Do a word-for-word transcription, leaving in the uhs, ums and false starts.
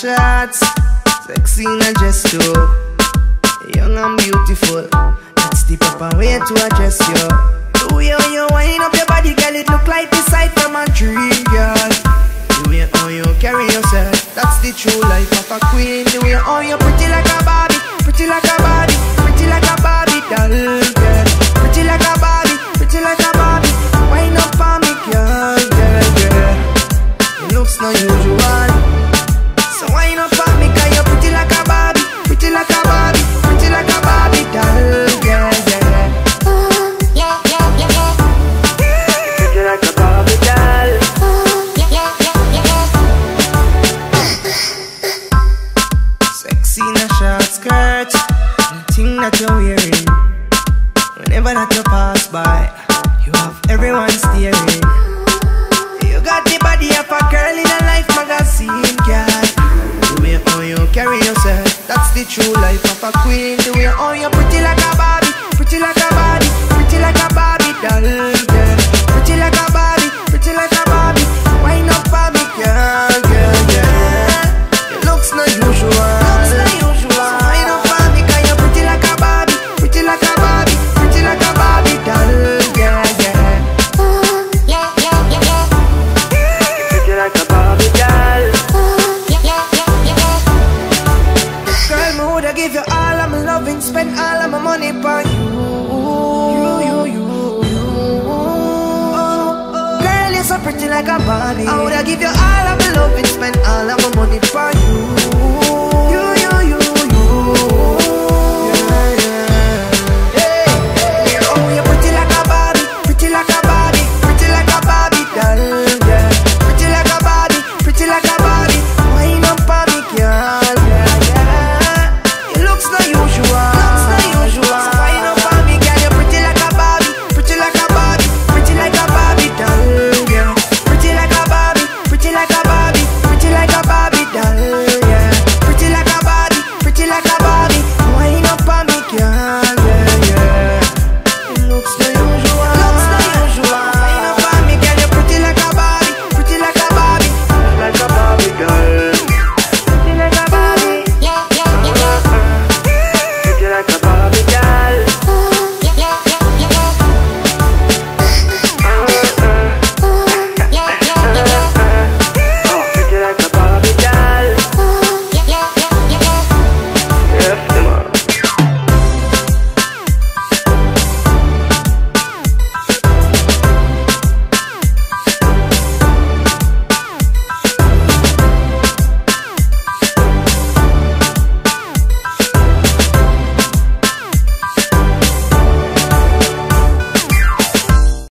shots, sexy in a dress too. Young and beautiful, that's the proper way to address you. The way how you wind up your body, girl, it look like the sight from a dream, girl. The way how you carry yourself, that's the true life of a queen. The way how you pretty like a Barbie, pretty like a Barbie, pretty like a Barbie doll, girl. Pretty like a Barbie, pretty like a Barbie. Wind up on me, girl, girl, girl. It looks no usual, so wind up on me, cause you're pretty like a Barbie, pretty like a Barbie, pretty like a Barbie doll, girl, yeah. Ooh, yeah, yeah, yeah, yeah. Pretty like a Barbie doll. Ooh, yeah, yeah, yeah, yeah. Sexy in a short skirt, the thing that you're wearing. Whenever that you pass by, you have everyone staring. You got the body of a girl in a Life magazine, girl. The way how you carry yourself, that's the true life of a queen. The way how you pretty like a Barbie, pretty like a Barbie, pretty like a Barbie doll, girl. Pretty like a Barbie, pretty like a Barbie. Wind up for me, girl, girl, girl. It looks no usual, looks no usual. So wind up for me, cause you're pretty like a Barbie, pretty like a Barbie, pretty like a Barbie doll, girl, yeah. Ooh, yeah, yeah, yeah, yeah. Pretty like a Barbie doll. Ooh, yeah, yeah, yeah, yeah, yeah. Girl, me woulda give you all of my loving, spend all of my money on you. You, you, you, you. Girl, you're so pretty like a Barbie. I woulda give you all of my loving, spend all of my money on you.